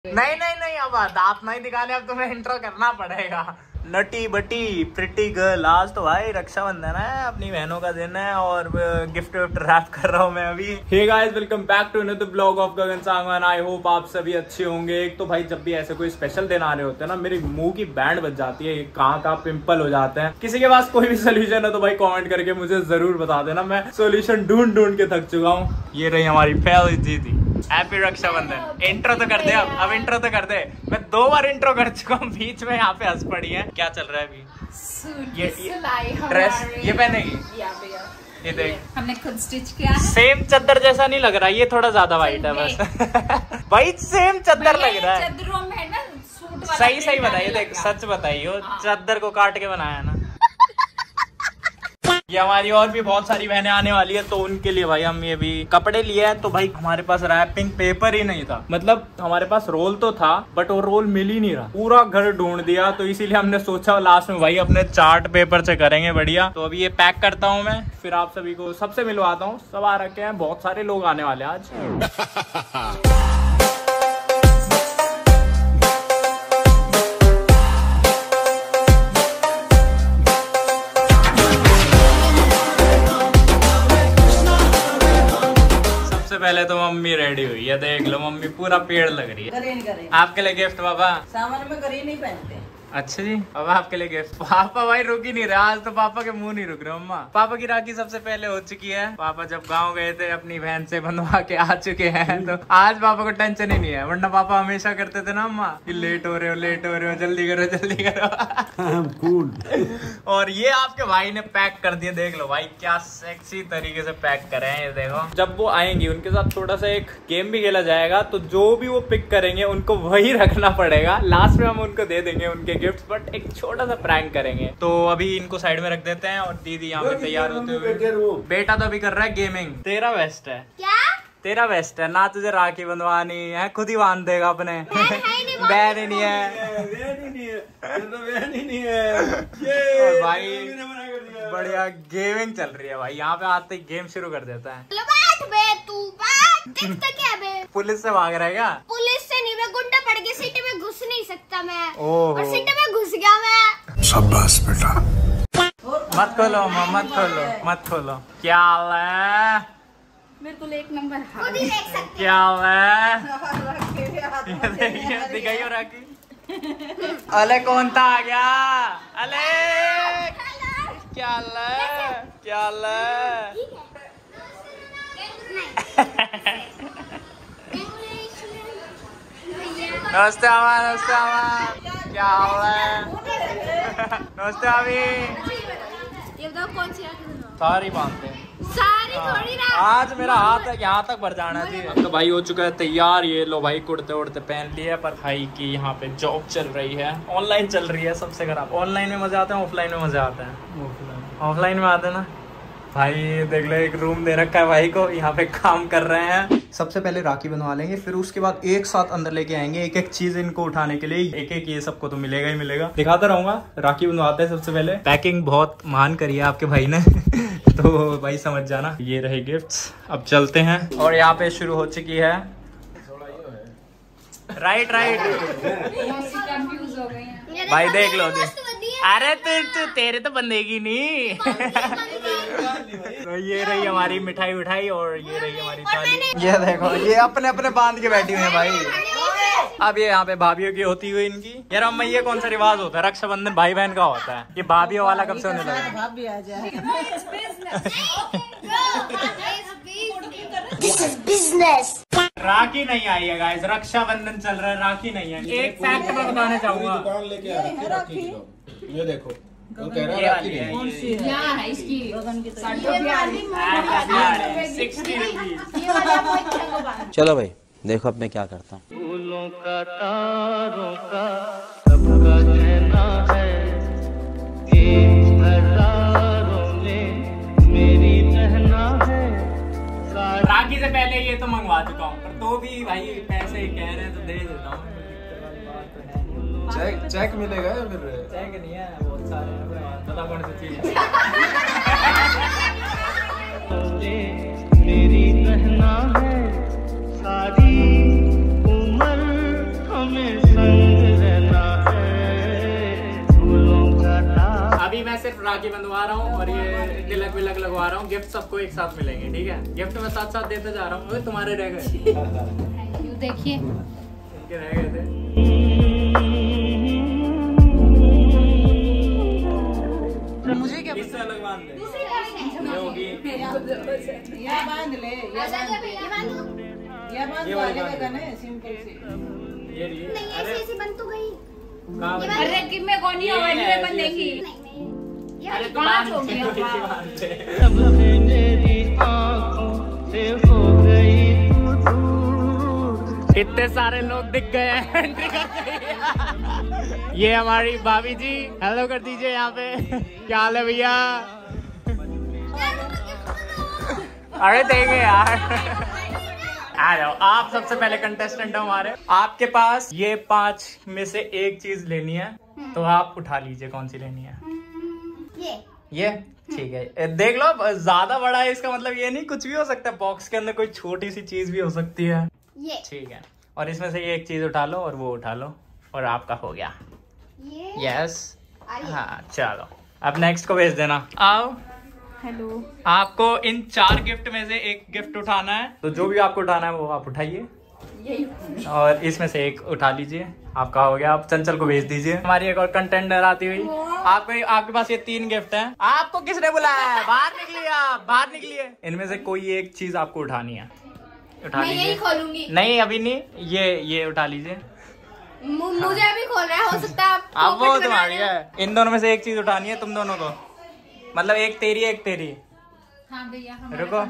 नहीं नहीं नहीं, अब दांत नहीं दिखाने, अब तुम्हें इंट्रो करना पड़ेगा। नटी बटी प्रिटी गर्ल, आज तो भाई रक्षाबंधन है, अपनी बहनों का दिन है और गिफ्ट विफ्ट रैप कर रहा हूँ मैं अभी। Hey guys, welcome back to another blog of Gagan Sangwan. I hope आप सभी अच्छे होंगे। एक तो भाई जब भी ऐसे कोई स्पेशल दिन आ रहे होते हैं ना, मेरे मुंह की बैंड बज जाती है, कहाँ कहाँ पिंपल हो जाते हैं। किसी के पास कोई भी सोल्यूशन है तो भाई कॉमेंट करके मुझे जरूर बता देना, मैं सोल्यूशन ढूंढ ढूंढ के थक चुका हूँ। ये रही हमारी पहली दीदी। हैप्पी रक्षाबंधन। इंट्रो तो कर दे, अब इंट्रो तो कर दे। मैं 2 बार इंट्रो कर चुका हूँ, बीच में यहाँ पे हंस पड़ी है। क्या चल रहा है अभी? ये ड्रेस ये पहनेगी? ये देख, हमने खुद स्टिच किया है। सेम चद्दर जैसा नहीं लग रहा, ये थोड़ा ज्यादा वाइट है बस। भाई सेम चद्दर लग रहा है। चद्दरों में है ना सूट वाला। सही सही बताइए, देख सच बताइए, चद्दर को काट के बनाया ना। ये हमारी और भी बहुत सारी बहनें आने वाली है, तो उनके लिए भाई हम ये भी कपड़े लिए हैं। तो भाई हमारे पास रैपिंग पेपर ही नहीं था, मतलब हमारे पास रोल तो था बट वो रोल मिल ही नहीं रहा, पूरा घर ढूंढ दिया। तो इसीलिए हमने सोचा लास्ट में भाई अपने चार्ट पेपर से करेंगे बढ़िया। तो अभी ये पैक करता हूँ मैं, फिर आप सभी को सबसे मिलवाता हूँ। सब आ रखे हैं, बहुत सारे लोग आने वाले हैं आज। पहले तो मम्मी रेडी हुई है, देख लो मम्मी पूरा पेड़ लग रही है। करे। आपके लिए गिफ्ट बाबा। सामान में करे नहीं पहनते। अच्छा जी, अब आपके लिए गिफ्ट। पापा भाई रुक ही नहीं रहे आज, तो पापा के मुंह नहीं रुक रहे। अम्मा, पापा की राखी सबसे पहले हो चुकी है। पापा जब गांव गए थे अपनी बहन से बंधवा के आ चुके हैं, तो आज पापा को टेंशन ही नहीं है। वरना पापा हमेशा करते थे ना अम्मा कि लेट हो रहे हो, जल्दी करो जल्दी करो। और ये आपके भाई ने पैक कर दिए, देख लो भाई क्या सेक्सी तरीके से पैक करे हैं। ये देखो, जब वो आएंगी उनके साथ थोड़ा सा एक गेम भी खेला जाएगा, तो जो भी वो पिक करेंगे उनको वही रखना पड़ेगा। लास्ट में हम उनको दे देंगे उनके गिफ्ट, बट एक छोटा सा प्रैंक करेंगे। तो अभी इनको साइड में रख देते हैं और दीदी यहाँ पे तैयार होते हुए। बेटा तो अभी कर रहा है गेमिंग। तेरा बेस्ट है क्या? तेरा बेस्ट है ना, तुझे राखी बंधवानी है, खुद ही बांध देगा अपने। बहन ही नहीं है। और भाई बढ़िया गेमिंग चल रही है भाई, यहाँ पे आते ही गेम शुरू कर देता है। पुलिस से भाग रहा है क्या? पुलिस से नहीं, मैं गुंडा पड़ गया, सिटी में घुस नहीं सकता मैं। और सिटी में घुस गया मैं। शाबाश बेटा। मत खोलो मत खोलो मत खोलो। क्या हाल है? बिल्कुल एक नंबर। खुद ही देख सकते। क्या हाल है? दिखाइयो राखी। अले कौन था आ गया? अले क्या हाल है? क्या हाल है? नमस्ते अमा, नमस्ते अमा, क्या हाल है? नमस्ते अभी। ये बताओ कौन सी सारी बांधते हैं, सारी थोड़ी ना। आज मेरा हाथ यहाँ तक भर जाना चाहिए। तो भाई हो चुका है तैयार, ये लो भाई कुर्ते उड़ते पहन लिए। पर भाई की यहाँ पे जॉब चल रही है, ऑनलाइन चल रही है। सबसे खराब ऑनलाइन में मजा आता है, ऑफलाइन में मजा आता है। ऑफलाइन में आते ना भाई, देख लो एक रूम दे रखा है भाई को, यहाँ पे काम कर रहे हैं। सबसे पहले राखी बनवा लेंगे, फिर उसके बाद एक साथ अंदर लेके आएंगे एक एक चीज इनको उठाने के लिए। एक एक ये सबको तो मिलेगा ही मिलेगा, दिखाता रहूंगा। राखी बनवाते हैं सबसे पहले। पैकिंग बहुत महान करी है आपके भाई ने। तो भाई समझ जाना। ये रहे गिफ्ट्स, अब चलते हैं। और यहाँ पे शुरू हो चुकी है। राइट कंफ्यूज हो गई हैं। भाई देख लो, अरे तू तेरे तो बंदेगी नहीं। तो ये रही हमारी मिठाई विठाई और ये रही हमारी थाली। ये देखो, ये अपने अपने बांध के बैठी हुई है भाई। अब ये यहाँ पे भाभीियों की होती हुई इनकी। यार अम्मा, ये कौन सा रिवाज होता है? रक्षाबंधन भाई बहन का होता है, ये भाभीियों वाला कब से होने लगा? भाभी आ जाए। बिजनेस। राखी नहीं आई है गाइस, रक्षाबंधन चल रहा है, राखी नहीं है। एक फैक्ट मैं बताना चाहूंगा। दुकान लेके आ रखी राखी की, ये देखो वो कह रहा ये है वाली राखी है, नहीं। ये- क्या है इसकी? गगन की तरह। 60 रुपीज। चलो भाई देखो अब मैं क्या करता हूँ। फूलों का तारों का सबका कहना है, एक हजारों में मेरी कहना है। राखी से पहले ये तो मंगवा चुका हूँ, पर तो भी भाई पैसे कह रहे हैं तो दे देता हूँ। चेक मिलेगा या फिर? चेक नहीं है, बहुत सारे हैं, पता कौन सी चीज है। मेरी कहना है सारी उम्र राखी बंधवा रहा हूँ और ये तिलक विलक लगवा रहा हूँ। गिफ्ट सबको एक साथ मिलेंगे, ठीक है? गिफ्ट मैं साथ साथ देते जा रहा हूँ। तुम्हारे रह गए, देखिए इनके रह गए थे। मुझे क्या इससे अलग बांध दे। ये होगी या बांध ले, या बांध ये तो वाली आगे बांध लगा ना सिंपल सी। ये रही। नहीं ऐसे बन तो गई। कहाँ बंधी? अरे कि मैं कौन ही हवाई में बंधेगी। नहीं अरे तो पाँच बांध हो दे, गया। थोड़ी सी बांध दे। अब मेरी आँखों से हो गई तू दूर। इतने सारे लोग दिख गए हैं, एंट्री कर गई। ये हमारी भाभी जी, हेलो कर दीजिए यहाँ पे। क्या हाल है भैया? अरे देंगे यार। आ जाओ, आप सबसे पहले कंटेस्टेंट हो हमारे। आपके पास ये 5 में से एक चीज लेनी है, तो आप उठा लीजिए कौन सी लेनी है। ये ठीक है, देख लो ज्यादा बड़ा है इसका मतलब ये नहीं, कुछ भी हो सकता है। बॉक्स के अंदर कोई छोटी सी चीज भी हो सकती है। ये ठीक है, और इसमें से ये एक चीज उठा लो और वो उठा लो और आपका हो गया। यस हाँ चलो, अब नेक्स्ट को भेज देना। आओ। हेलो। आपको इन 4 गिफ्ट में से एक गिफ्ट उठाना है, तो जो भी आपको उठाना है वो आप उठाइए और इसमें से एक उठा लीजिए, आपका हो गया। आप चंचल को भेज दीजिए। हमारी एक और कंटेंडर आती हुई। आपके पास ये 3 गिफ्ट हैं। आपको किसने बुलाया है? बाहर निकलिए, आप बाहर निकलिए। इनमें से कोई एक चीज आपको उठानी है, उठा मैं यही लीजिए। खोलूंगी। नहीं अभी नहीं, ये उठा लीजिए। मुझे अभी खोलना है, हो सकता है अब वो तुम्हारी है। इन दोनों में से एक चीज उठानी है तुम दोनों को, मतलब एक तेरी एक तेरी। हाँ भैया रुको,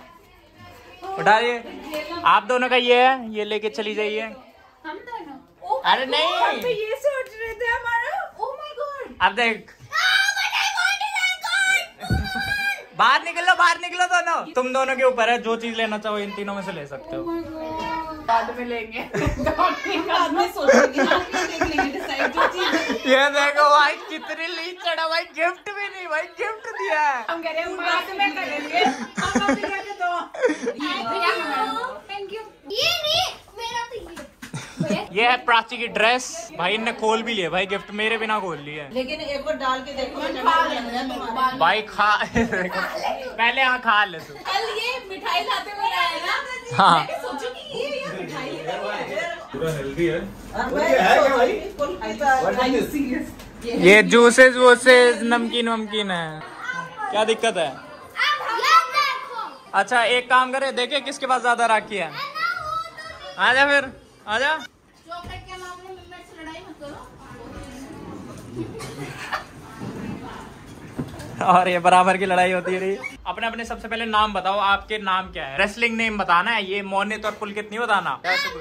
उठाइए। आप दोनों का ये है, ये लेके चली जाइए। हम दोनों। अरे नहीं, ये सोच रहे थे हमारा। Oh my God. अब देख, बाहर निकलो दोनों। तुम दोनों के ऊपर है, जो चीज लेना चाहो इन तीनों में से ले सकते हो। बाद में लेंगे। बाद में सोचेंगे, देख लेंगे डिसाइड जो चीज। ये देखो भाई कितनी लीड चढ़ा भाई, गिफ्ट भी नहीं भाई, गिफ्ट दिया है। हम कह रहे हैं बाद में करेंगे। हम अभी करके दो। Thank you. ये नहीं मेरा तो ये है प्राची की ड्रेस। भाई इनने खोल भी लिया भाई, गिफ्ट मेरे बिना खोल लिया। लेकिन एक बार डाल के देखो, भाई खा पहले हाँ खा ले तू। कल ये मिठाई लाते हुए आया ना, हाँ मैं सोचू कि ये मिठाई पूरा हेल्दी है। ये जूसेस वूसेस नमकीन वमकीन है, क्या दिक्कत है? अच्छा एक काम करे, देखे किसके पास ज्यादा राखी है। आजा फिर आजा। चॉकलेट के मामले में मेरे से लड़ाई मत करो। और ये बराबर की लड़ाई होती रही। अपने अपने सबसे पहले नाम बताओ, आपके नाम क्या है? रेसलिंग नेम बताना है, ये मोनित और पुलकित नहीं बताना।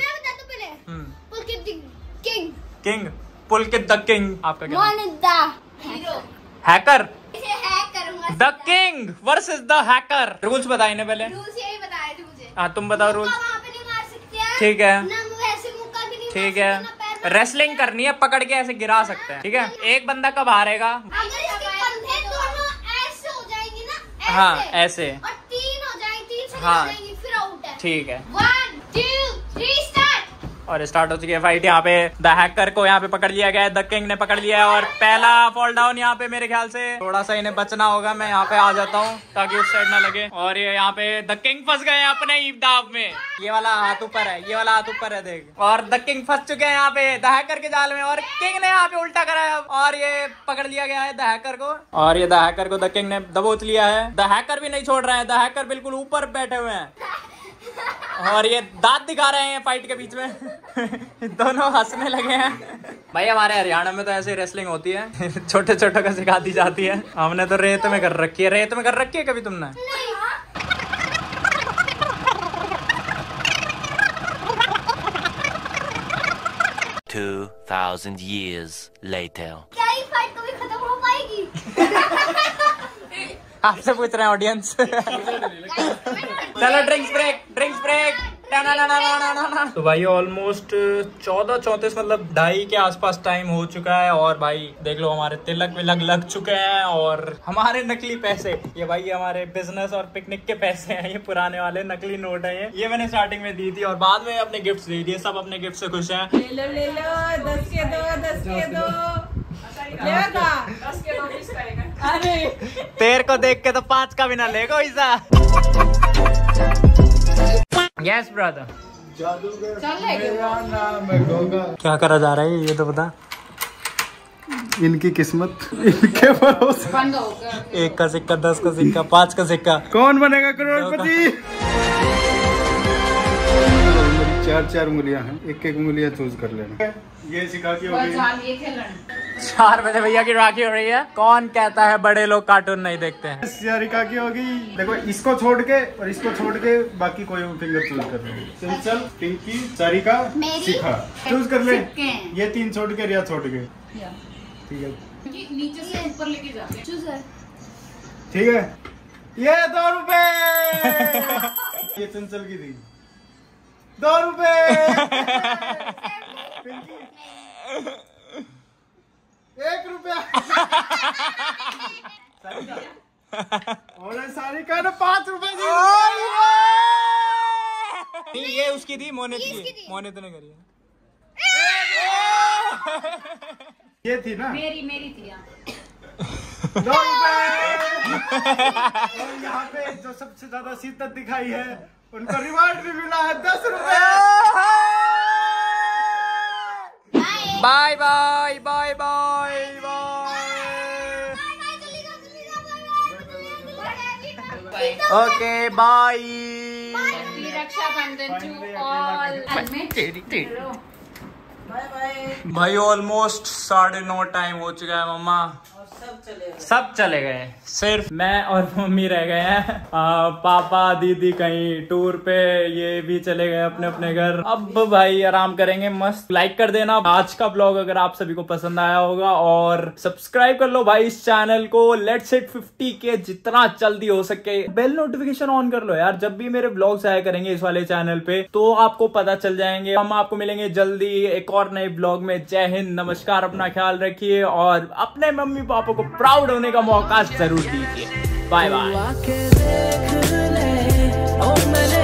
King, Pulkit the king. आपका क्या? Hacker, the king versus the hacker. Rules बताए इन्हें पहले। यही बताया थे मुझे। हाँ तुम बताओ रूल्स। वहाँ पे नहीं मार सकते हैं। ठीक है ना वैसे मुक्का भी नहीं ठीक मार है, सकते, ना पैर रेसलिंग करनी है, पकड़ के ऐसे गिरा सकते हैं। ठीक है, एक बंदा कब हारेगा? अगर इसके कंधे दोनों ऐसे हो जाएंगी ना, ऐसे, हाँ ऐसे, और 3 हो जाएंगी, 3 से हाँ। हो जाएंगी, फिर आउट है। ठीक है। 1 2 3 स्टार्ट। और स्टार्ट हो चुकी है फाइट। यहाँ पे द हैकर को यहाँ पे पकड़ लिया गया है, द किंग ने पकड़ लिया है और पहला फॉल डाउन यहाँ पे मेरे ख्याल से थोड़ा सा इन्हें बचना होगा। मैं यहाँ पे आ जाता हूँ ताकि उस साइड ना लगे। और ये यहाँ पे द किंग फंस गए हैं अपने ही दाव में। ये वाला हाथ ऊपर है, ये वाला हाथ ऊपर है देख। और द किंग फंस चुके हैं यहाँ पे द हैकर के जाल में और किंग ने यहाँ पे उल्टा कराया और ये पकड़ लिया गया है द हैकर को। और ये द हैकर को द किंग ने दबोच लिया है। द हैकर भी नहीं छोड़ रहा है, द हैकर बिल्कुल ऊपर बैठे हुए हैं और ये दांत दिखा रहे हैं फाइट के बीच में। दोनों हंसने लगे हैं। भाई हमारे हरियाणा में तो ऐसे रेसलिंग होती है, छोटे छोटे को सिखाती जाती है। हमने तो रेत में कर रखी है। रेत में कर रखी है कभी तुमने? 2000 years later. क्या ये फाइट कभी खत्म हो पाएगी? आपसे पूछ रहे हैं ऑडियंस। चलो ड्रिंक्स ब्रेक। तो भाई ऑलमोस्ट 14:34 मतलब 2:30 के आसपास टाइम हो चुका है। और भाई देख लो हमारे तिलक विलक लग चुके हैं और हमारे नकली पैसे, ये भाई हमारे बिजनेस और पिकनिक के पैसे हैं, ये पुराने वाले नकली नोट है। ये मैंने स्टार्टिंग में दी थी और बाद में अपने गिफ्ट दे दिए। सब अपने गिफ्ट से खुश हैं। ले लो 10 के दो 10 के दो। लेगा 10 के 2 पीस करेगा। अरे तेरे को देख के तो 5 का भी ना लेगा ऐसा। Yes brother. जादूगर चल लेके मेरा नाम है गोगा। क्या करा जा रहा है ये तो बता। इनकी किस्मत इनके भरोसे। बंद होगा। 1 का सिक्का, 10 का सिक्का, 5 का सिक्का। कौन बनेगा करोड़पति? 4 उंगलियां हैं, एक उंगलियां चूज कर लेना। ये सिखा के हो गई। ये खेलना 4 बजे भैया की राखी हो रही है। कौन कहता है बड़े लोग कार्टून नहीं देखते हैं? सारिका की होगी। देखो इसको छोड़ के और इसको छोड़ के बाकी कोई फिंगर चूज कर ले। चंचल, पिंकी, सारिका, शिखा चूज कर ले। ये 3 छोड़ के, रिया छोड़ के। ठीक है, नीचे से ऊपर लेके जाते हैं। चूज है। ठीक है। ये 2 रुपए। ये चंचल की थी। 2 रुपए। 1 रुपया। और सारिका ने 5 रुपए दी। ये उसकी थी, मोने की। मोने तो नहीं करी है। ये थी ना, मेरी थी। 2 रुपए। और यहाँ पे जो सबसे ज्यादा शिद्दत दिखाई है उनको रिवार्ड भी मिला है 10 रुपए। Bye bye bye bye bye. Okay bye. Rakshabandhan to all. भाई ऑलमोस्ट 9:30 टाइम हो चुका है मम्मा। सब चले गए, सिर्फ मैं और मम्मी रह गए हैं। पापा दीदी कहीं टूर पे, ये भी चले गए अपने अपने घर। अब भाई आराम करेंगे मस्त। लाइक कर देना आज का ब्लॉग अगर आप सभी को पसंद आया होगा, और सब्सक्राइब कर लो भाई इस चैनल को। लेट्स हिट 50 के जितना जल्दी हो सके। बेल नोटिफिकेशन ऑन कर लो यार, जब भी मेरे ब्लॉग्स आया करेंगे इस वाले चैनल पे तो आपको पता चल जाएंगे। हम आपको मिलेंगे जल्दी एक और नए ब्लॉग में। जय हिंद, नमस्कार, अपना ख्याल रखिए और अपने मम्मी पापा को प्राउड होने का मौका जरूर दीजिए। Bye bye.